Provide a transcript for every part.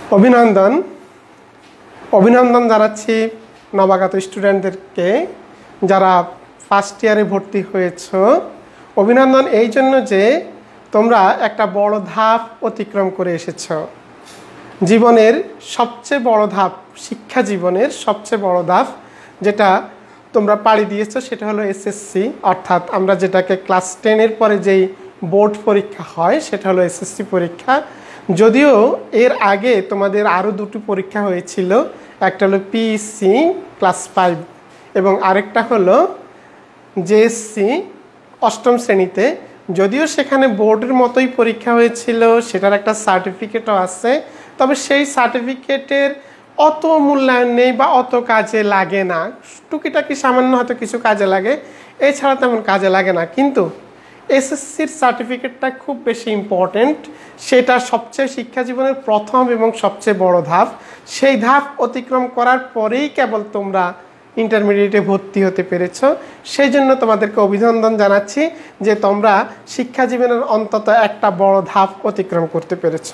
অভিনন্দন অভিনন্দন জানাচ্ছি নবাগত স্টুডেন্টদেরকে যারা ফার্স্ট ইয়ারে ভর্তি হয়েছো। অভিনন্দন এই জন্য যে তোমরা একটা বড় ধাপ অতিক্রম করে এসেছো। জীবনের সবচেয়ে বড় ধাপ, শিক্ষা জীবনের সবচেয়ে বড় ধাপ যেটা তোমরা পাড়ি দিয়েছো সেটা হলো এসএসসি, অর্থাৎ আমরা যেটাকে ক্লাস 10-এর পরে যেই বোর্ড পরীক্ষা হয় সেটা হলো এসএসসি পরীক্ষা। যদিও এর আগে তোমাদের আরও দুটো পরীক্ষা হয়েছিল, একটা হলো পিইসি ক্লাস 5 এবং আরেকটা হলো জেএসসি অষ্টম শ্রেণীতে। যদিও সেখানে বোর্ডের মতোই পরীক্ষা হয়েছিল, সেটার একটা সার্টিফিকেটও আছে, তবে সেই সার্টিফিকেটের অত মূল্যায়ন নেই বা অত কাজে লাগে না। টুকিটাকি সামান্য হয়তো কিছু কাজে লাগে, এছাড়া তেমন কাজে লাগে না। কিন্তু এসএসসির সার্টিফিকেটটা খুব বেশি ইম্পর্টেন্ট, সেটা সবচেয়ে শিক্ষা জীবনের প্রথম এবং সবচেয়ে বড় ধাপ। সেই ধাপ অতিক্রম করার পরেই কেবল তোমরা ইন্টারমিডিয়েটে ভর্তি হতে পেরেছ। সেই জন্য তোমাদেরকে অভিনন্দন জানাচ্ছি যে তোমরা শিক্ষা জীবনের অন্তত একটা বড় ধাপ অতিক্রম করতে পেরেছ।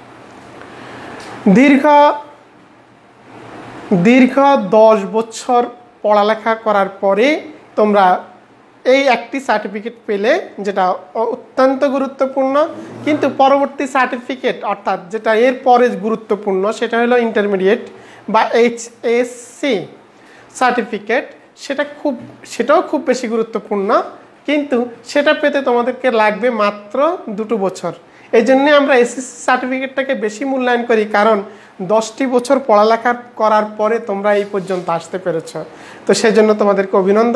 দীর্ঘ 10 বছর পড়ালেখা করার পরে তোমরা এই একটি সার্টিফিকেট পেলে, যেটা অত্যন্ত গুরুত্বপূর্ণ। কিন্তু পরবর্তী সার্টিফিকেট অর্থাৎ যেটা এর পরে গুরুত্বপূর্ণ সেটা হলো ইন্টারমিডিয়েট বা এইচএসসি সার্টিফিকেট। সেটাও খুব বেশি গুরুত্বপূর্ণ, কিন্তু সেটা পেতে তোমাদেরকে লাগবে মাত্র 2 বছর। এই জন্যে আমরা এসএসসি সার্টিফিকেটটাকে বেশি মূল্যায়ন করি, কারণ 10টি বছর পড়ালেখা করার পরে তোমরা এই পর্যন্ত আসতে পেরেছ। তো সেই জন্য তোমাদেরকে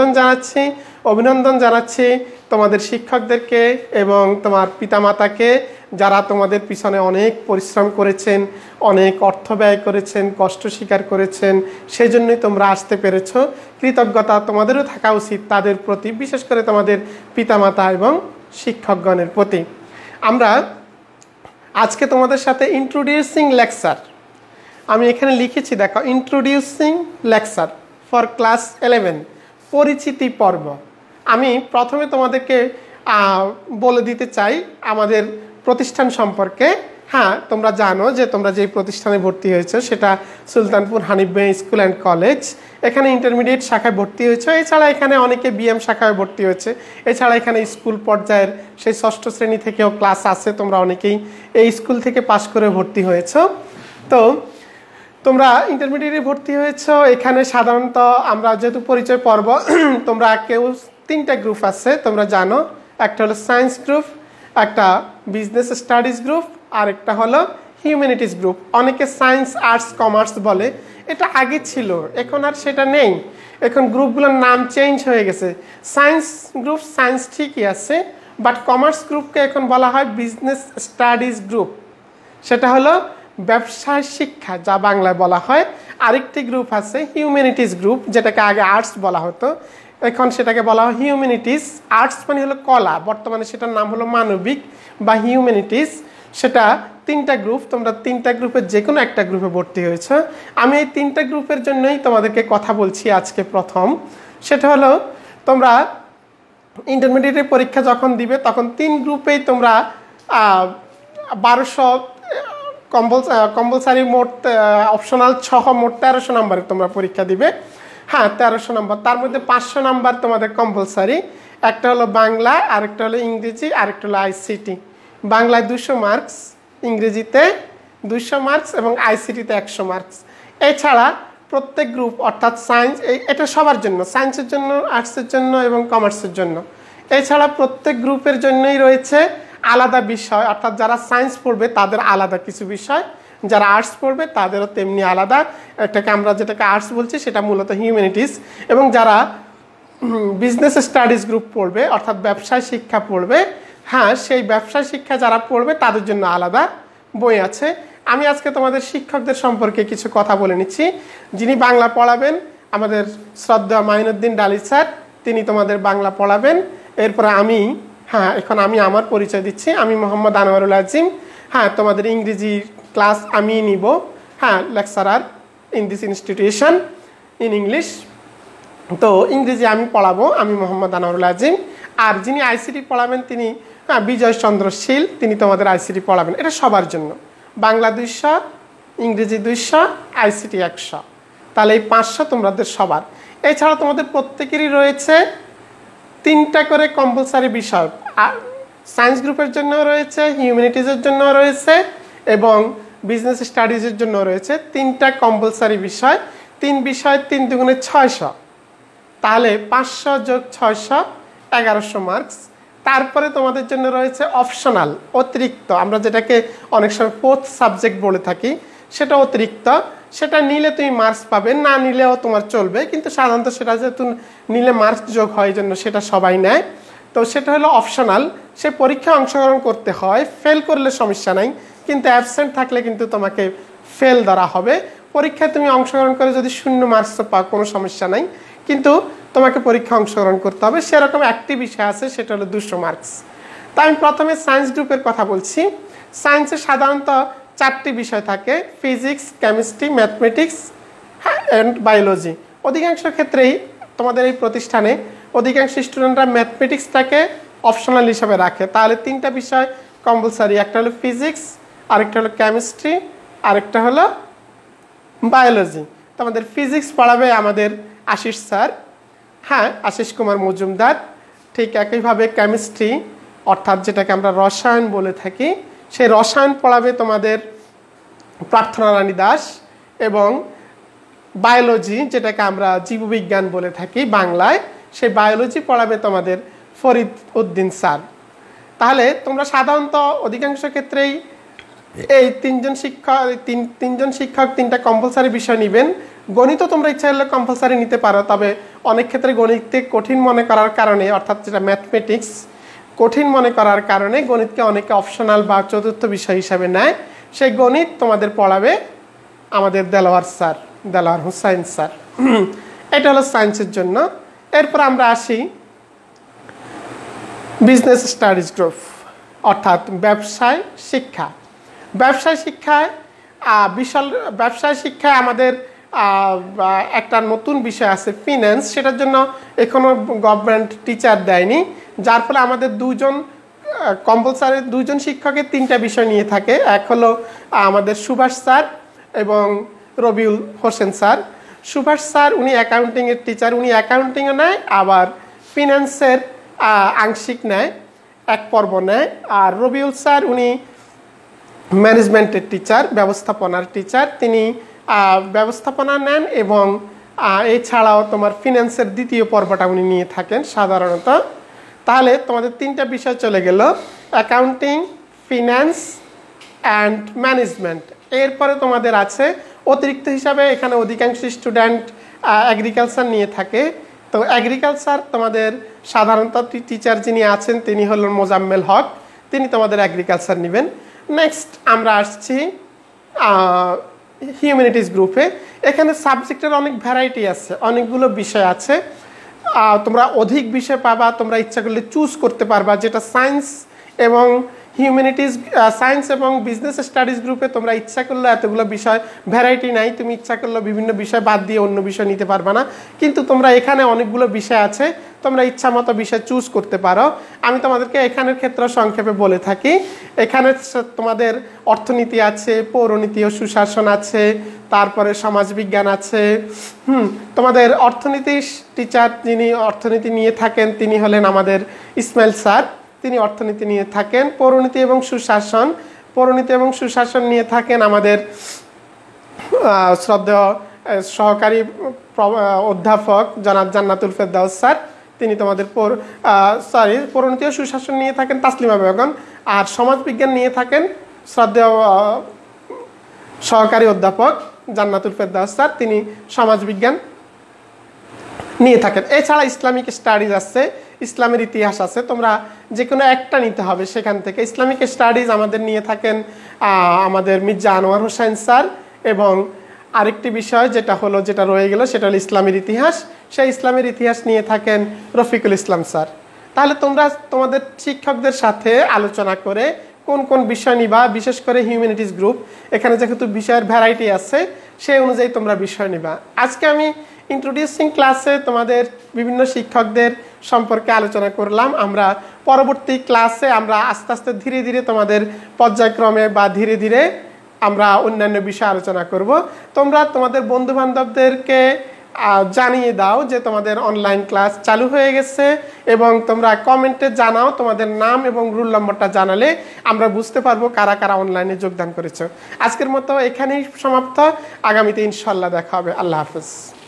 অভিনন্দন জানাচ্ছি তোমাদের শিক্ষকদেরকে এবং তোমার পিতামাতাকে, যারা তোমাদের পিছনে অনেক পরিশ্রম করেছেন, অনেক অর্থ ব্যয় করেছেন, কষ্ট স্বীকার করেছেন, সেই জন্যই তোমরা আসতে পেরেছ। কৃতজ্ঞতা তোমাদেরও থাকা উচিত তাদের প্রতি, বিশেষ করে তোমাদের পিতামাতা এবং শিক্ষকগণের প্রতি। আমরা আজকে তোমাদের সাথে ইন্ট্রোডিউসিং লেকচার, আমি এখানে লিখেছি দেখো, ইন্ট্রোডিউসিং লেকচার ফর ক্লাস 11 পরিচিতি পর্ব। আমি প্রথমে তোমাদেরকে বলে দিতে চাই আমাদের প্রতিষ্ঠান সম্পর্কে। হ্যাঁ, তোমরা জানো যে তোমরা যেই প্রতিষ্ঠানে ভর্তি হয়েছে সেটা Sultanpur H.B school and college. এখানে ইন্টারমিডিয়েট শাখায় ভর্তি হয়েছে, এছাড়া এখানে অনেকে বিএম শাখায় ভর্তি হয়েছে। এছাড়া এখানে স্কুল পর্যায়ের সেই 6ষ্ঠ শ্রেণী থেকেও ক্লাস আছে, তোমরা অনেকেই এই স্কুল থেকে পাশ করে ভর্তি হয়েছ। তো তোমরা ইন্টারমিডিয়েটে ভর্তি হয়েছ। এখানে সাধারণত আমরা যেহেতু পরিচয় পর্ব, তোমরা কেউ 3টা গ্রুপ আছে তোমরা জানো। একটা হলো সায়েন্স গ্রুপ, একটা বিজনেস স্টাডিজ গ্রুপ, আর একটা হলো হিউম্যানিটিস গ্রুপ। অনেকে সায়েন্স, আর্টস, কমার্স বলে, এটা আগে ছিল, এখন আর সেটা নেই। এখন গ্রুপগুলোর নাম চেঞ্জ হয়ে গেছে। সায়েন্স গ্রুপ সায়েন্স ঠিকই আছে, বাট কমার্স গ্রুপকে এখন বলা হয় বিজনেস স্টাডিজ গ্রুপ। সেটা হলো ব্যবসায় শিক্ষা, যা বাংলায় বলা হয়। আরেকটি গ্রুপ আছে হিউম্যানিটিস গ্রুপ, যেটাকে আগে আর্টস বলা হতো, এখন সেটাকে বলা হয় হিউম্যানিটিস। আর্টস মানে হলো কলা, বর্তমানে সেটার নাম হলো মানবিক বা হিউম্যানিটিস। সেটা 3টা গ্রুপ, তোমরা 3টা গ্রুপের যে কোনো একটা গ্রুপে ভর্তি হয়েছ। আমি এই 3টা গ্রুপের জন্যই তোমাদেরকে কথা বলছি আজকে। প্রথম সেটা হলো তোমরা ইন্টারমিডিয়েটের পরীক্ষা যখন দিবে তখন 3 গ্রুপেই তোমরা 1200 কম্পালসারি মোট অপশনাল 6 মোট 1300 নাম্বারে তোমরা পরীক্ষা দিবে। হ্যাঁ, 1300 নাম্বার, তার মধ্যে 500 নাম্বার তোমাদের কম্পালসারি। একটা হলো বাংলা, আরেকটা হলো ইংরেজি, আরেকটা হলো আইসিটি। বাংলায় 200 মার্কস, ইংরেজিতে 200 মার্কস এবং আইসিটিতে 100 মার্কস। এছাড়া প্রত্যেক গ্রুপ অর্থাৎ সায়েন্স, এটা সবার জন্য, সায়েন্সের জন্য, আর্টসের জন্য এবং কমার্সের জন্য। এছাড়া প্রত্যেক গ্রুপের জন্যই রয়েছে আলাদা বিষয়, অর্থাৎ যারা সায়েন্স পড়বে তাদের আলাদা কিছু বিষয়, যারা আর্টস পড়বে তাদেরও তেমনি আলাদা। যেটাকে আর্টস বলছি সেটা মূলত হিউম্যানিটিস। এবং যারা বিজনেস স্টাডিজ গ্রুপ পড়বে অর্থাৎ ব্যবসায় শিক্ষা পড়বে, হ্যাঁ, সেই ব্যবসায় শিক্ষা যারা পড়বে তাদের জন্য আলাদা বই আছে। আমি আজকে তোমাদের শিক্ষকদের সম্পর্কে কিছু কথা বলে নিচ্ছি। যিনি বাংলা পড়াবেন আমাদের শ্রদ্ধা মাইনুদ্দিন ডালি স্যার, তিনি তোমাদের বাংলা পড়াবেন। এরপরে এখন আমি আমার পরিচয় দিচ্ছি। আমি মোহাম্মদ আনোয়ারুল আজিম। হ্যাঁ, তোমাদের ইংরেজি ক্লাস আমি নিব, হ্যাঁ, lecturer in this institution in English. তো ইংরেজি আমি পড়াবো, আমি মোহাম্মদ আনোয়ারুল আজিম। আর যিনি আইসিটি পড়াবেন তিনি বিজয় চন্দ্র শীল, তিনি তোমাদের আইসিটি পড়াবেন। এটা সবার জন্য। বাংলা 200, ইংরেজি 200, আইসিটি 100। তাহলে এই 500 তোমাদের সবার। এছাড়া তোমাদের প্রত্যেকেরই রয়েছে 3টা করে কম্পালসারি বিষয়, সায়েন্স গ্রুপের জন্য রয়েছে, হিউম্যানিটিজের জন্য রয়েছে এবং বিজনেস স্টাডিজের জন্য রয়েছে 3টা কম্পালসারি বিষয়। 3 বিষয় 3 দুগুণে 600, তাহলে 500 যোগ 600 1100 মার্কস। তারপরে তোমাদের জন্য রয়েছে অপশনাল, অতিরিক্ত, আমরা যেটাকে অনেক সময় 4th সাবজেক্ট বলে থাকি, সেটা অতিরিক্ত। সেটা নিলে তুমি মার্কস পাবে, না নিলেও তোমার চলবে, কিন্তু সাধারণত সেটা যেহেতু নিলে মার্কস যোগ হয় জন্য সেটা সবাই নেয়। তো সেটা হলো অপশনাল, সে পরীক্ষায় অংশগ্রহণ করতে হয়, ফেল করলে সমস্যা নাই, কিন্তু অ্যাবসেন্ট থাকলে কিন্তু তোমাকে ফেল ধরা হবে। পরীক্ষায় তুমি অংশগ্রহণ করে যদি 0 মার্কস পাও কোনো সমস্যা নাই, কিন্তু তোমাকে পরীক্ষা অংশগ্রহণ করতে হবে। সেরকম একটি বিষয় আছে, সেটা হলো 200 মার্কস। তো আমি প্রথমে সায়েন্স গ্রুপের কথা বলছি। সায়েন্সে সাধারণত 4টি বিষয় থাকে, physics, chemistry, mathematics and biology. অধিকাংশ ক্ষেত্রেই তোমাদের এই প্রতিষ্ঠানে অধিকাংশ স্টুডেন্টরা ম্যাথমেটিক্সটাকে অপশনাল হিসাবে রাখে। তাহলে 3টা বিষয় কম্পালসারি, একটা হলো ফিজিক্স, আরেকটা হলো কেমিস্ট্রি, আরেকটা হলো বায়োলজি। তো আমাদের ফিজিক্স পড়াবে আমাদের আশিস স্যার, হ্যাঁ আশিস কুমার মজুমদার। ঠিক একইভাবে কেমিস্ট্রি অর্থাৎ যেটাকে আমরা রসায়ন বলে থাকি, সেই রসায়ন পড়াবে তোমাদের প্রার্থনা রানী দাস। এবং বায়োলজি যেটাকে আমরা জীববিজ্ঞান বলে থাকি বাংলায়, সেই বায়োলজি পড়াবে তোমাদের ফরিদ উদ্দিন স্যার। তাহলে তোমরা সাধারণত অধিকাংশ ক্ষেত্রেই এই তিনজন শিক্ষক 3টা কম্পালসারি বিষয় নেবেন। গণিতও তোমরা ইচ্ছা হলে কম্পালসারি নিতে পারো, তবে অনেক ক্ষেত্রে গণিতকে কঠিন মনে করার কারণে, অর্থাৎ যেটা ম্যাথমেটিক্স কঠিন মনে করার কারণে গণিতকে অনেকে অপশনাল বা 4র্থ বিষয় হিসাবে নেয়। সেই গণিত তোমাদের পড়াবে আমাদের দেলোয়ার স্যার, দেলোয়ার হুসাইন স্যার। এটা হলো সায়েন্সের জন্য। এরপর আমরা আসি বিজনেস স্টাডিজ গ্রুপ, অর্থাৎ ব্যবসায় শিক্ষা। ব্যবসায় শিক্ষায় আমাদের একটা নতুন বিষয় আছে ফিন্যান্স, সেটার জন্য এখনো গভর্নমেন্ট টিচার দেয়নি, যার ফলে আমাদের 2জন শিক্ষকের 3টা বিষয় নিয়ে থাকে। এক হলো আমাদের সুভাষ স্যার এবং রবিউল হোসেন স্যার। সুভাষ স্যার উনি অ্যাকাউন্টিংয়ের টিচার, উনি অ্যাকাউন্টিংও নেয়, আবার ফিন্যান্সের আংশিক নেয়, এক পর্ব নেয়। আর রবিউল স্যার উনি ম্যানেজমেন্টের টিচার, ব্যবস্থাপনার টিচার, তিনি ব্যবস্থাপনা নেন এবং এছাড়াও তোমার ফিন্যান্সের 2য় পর্বটা উনি নিয়ে থাকেন সাধারণত। তাহলে তোমাদের 3টা বিষয় চলে গেল, অ্যাকাউন্টিং, ফিন্যান্স অ্যান্ড ম্যানেজমেন্ট। এরপরে তোমাদের আছে অতিরিক্ত হিসাবে, এখানে অধিকাংশ স্টুডেন্ট এগ্রিকালচার নিয়ে থাকে। তো এগ্রিকালচার তোমাদের সাধারণত টিচার যিনি আছেন তিনি হলেন মোজাম্মেল হক, তিনি তোমাদের এগ্রিকালচার নেবেন। নেক্সট আমরা আসছি হিউম্যানিটিস গ্রুপে। এখানে সাবজেক্টের অনেক ভ্যারাইটি আছে, অনেকগুলো বিষয় আছে, তোমরা অধিক বিষয় পাবা, তোমরা ইচ্ছা করলে চুজ করতে পারবা। যেটা সায়েন্স এবং হিউম্যানিটিস, সায়েন্স এবং বিজনেস স্টাডিজ গ্রুপে তোমরা ইচ্ছা করলে এতগুলো বিষয় ভ্যারাইটি নাই, তুমি ইচ্ছা করলে বিভিন্ন বিষয় বাদ দিয়ে অন্য বিষয় নিতে পারবা না, কিন্তু তোমরা এখানে অনেকগুলো বিষয় আছে, তোমরা ইচ্ছা মতো বিষয় চুজ করতে পারো। আমি তোমাদেরকে এখানের ক্ষেত্রে সংক্ষেপে বলে থাকি। এখানে তোমাদের অর্থনীতি আছে, পৌরনীতি ও সুশাসন আছে, তারপরে সমাজবিজ্ঞান আছে। তোমাদের অর্থনীতি টিচার যিনি অর্থনীতি নিয়ে থাকেন তিনি হলেন আমাদের ইসমাইল স্যার, তিনি অর্থনীতি নিয়ে থাকেন। পৌরনীতি এবং সুশাসন নিয়ে থাকেন আমাদের শ্রদ্ধেয় সহকারী অধ্যাপক জনাব জান্নাতুল ফেরদাউস স্যার, তিনি তোমাদের পৌরনীতি ও সুশাসন নিয়ে থাকেন তাসলিমা বেগম। আর সমাজবিজ্ঞান নিয়ে থাকেন শ্রদ্ধেয় সহকারী অধ্যাপক জান্নাতুল ফেরদাউস স্যার, তিনি সমাজবিজ্ঞান নিয়ে থাকেন। এছাড়া ইসলামিক স্টাডিজ আছে, ইসলামের ইতিহাস আছে, তোমরা যে কোনো একটা নিতে হবে সেখান থেকে। ইসলামিক স্টাডিজ আমাদের নিয়ে থাকেন আমাদের মির্জা আনোয়ার হোসেন স্যার, এবং আরেকটি বিষয় যেটা রয়ে গেল সেটা হলো ইসলামের ইতিহাস, সেই ইসলামের ইতিহাস নিয়ে থাকেন রফিকুল ইসলাম স্যার। তাহলে তোমরা তোমাদের শিক্ষকদের সাথে আলোচনা করে কোন কোন বিষয় নিবা, বিশেষ করে হিউম্যানিটিস গ্রুপ, এখানে যেহেতু বিষয়ের ভ্যারাইটি আছে সেই অনুযায়ী তোমরা বিষয় নিবা। আজকে আমি ইন্ট্রোডিউসিং ক্লাসে তোমাদের বিভিন্ন শিক্ষকদের সম্পর্কে আলোচনা করলাম। আমরা পরবর্তী ক্লাসে আমরা আস্তে আস্তে ধীরে ধীরে তোমাদের পর্যায়ক্রমে বা ধীরে ধীরে আমরা অন্যান্য বিষয়ে আলোচনা করব। তোমরা তোমাদের বন্ধু বান্ধবদেরকে জানিয়ে দাও যে তোমাদের অনলাইন ক্লাস চালু হয়ে গেছে, এবং তোমরা কমেন্টে জানাও তোমাদের নাম এবং রোল নম্বরটা জানালে আমরা বুঝতে পারবো কারা কারা অনলাইনে যোগদান করেছো। আজকের মতো এখানেই সমাপ্ত, আগামীতে ইনশাল্লাহ দেখা হবে। আল্লাহ হাফেজ।